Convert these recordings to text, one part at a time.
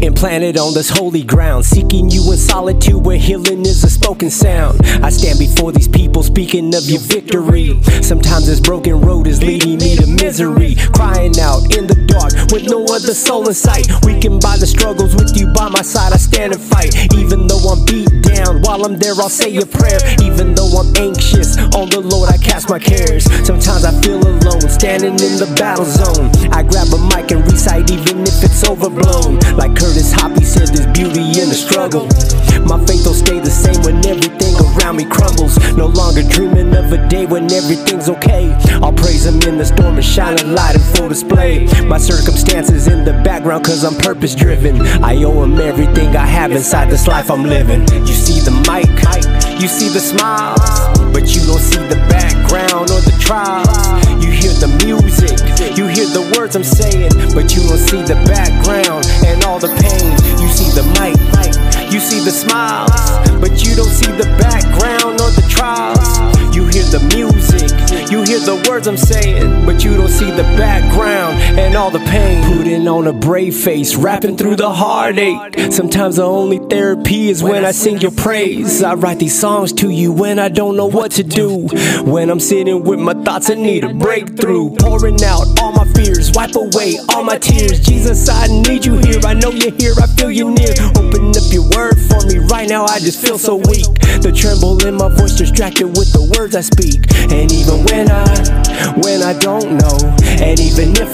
Staying planted on this holy ground, seeking you in solitude where healing is a spoken sound. I stand before these people speaking of your victory. Sometimes this broken road is leading me to misery, crying out in the dark with no other soul in sight. Weakened by the struggles, with you by my side I stand and fight. Even though I'm beat down, while I'm there I'll say a prayer. Even though I'm anxious, on the Lord I cast my cares. Sometimes I feel alone, standing in the battle zone. I grab a mic and recite even if it's overblown. Like Curtis Hoppy said, there's beauty in the struggle. My faith will stay the same when everything around me crumbles. No longer dreaming of a day when everything's okay. I'll praise Him in the storm and shine a light in full display. My circumstances in the background cause I'm purpose driven. I owe Him everything I have inside this life I'm living. You see the mic, you see the smiles, but you don't see the background or the trials. You hear the music, you hear the words I'm saying, but you don't see the background and all the pain. You see the mic, you see the smiles, but you don't see the background or the trials. You hear the music, you hear the words I'm saying, but you don't see the background and all the pain. Putting on a brave face, rapping through the heartache. Sometimes the only therapy is when I sing your praise. I write these songs to you when I don't know what to do, when I'm sitting with my thoughts and need a breakthrough. Pouring out all my fears, wipe away all my tears. Jesus, I need you here, I know you're here, I feel you near. Open up your word for me right now, I just feel so weak. The tremble in my voice distracted with the words I speak. And even when I don't know, and even if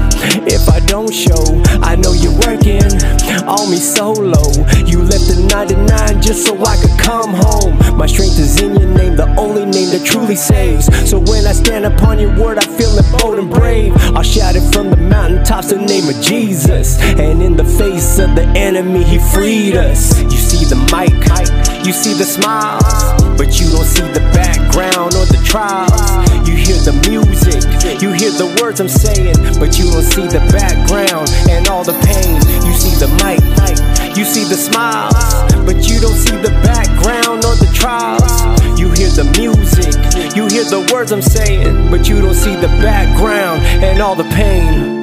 I don't show, I know you're working on me so low. You left the 99 just so I could come home. My strength is in your name, the only name that truly saves. So when I stand upon your word, I feel it bold and brave. I'll shout it from the mountaintops, the name of Jesus. And in the face of the enemy, He freed us. You see the mic, you see the smiles, but you don't see the background or the trials. You hear the music, you hear the words I'm saying, but you don't see the background and all the pain. You see the mic, you see the smiles, but you don't see the background or the trials. You hear the music, you hear the words I'm saying, but you don't see the background and all the pain.